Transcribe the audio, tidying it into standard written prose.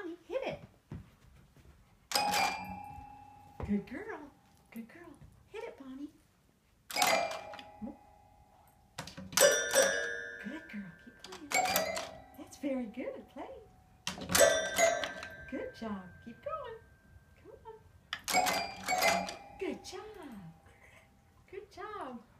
Bonnie, hit it. Good girl. Good girl. Hit it, Bonnie. Good girl. Keep playing. That's very good. Play. Good job. Keep going. Come on. Good job. Good job.